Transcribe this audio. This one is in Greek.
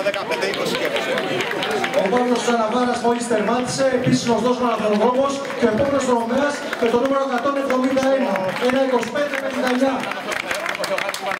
15-20 κέρδισε. Ο Παύλος Σαραβάρας μόλις τερμάτισε, επίσης γνωστός μαραθωνοδρόμος, και ο επόμενος δρομέας με το νούμερο 171, 1.25-59.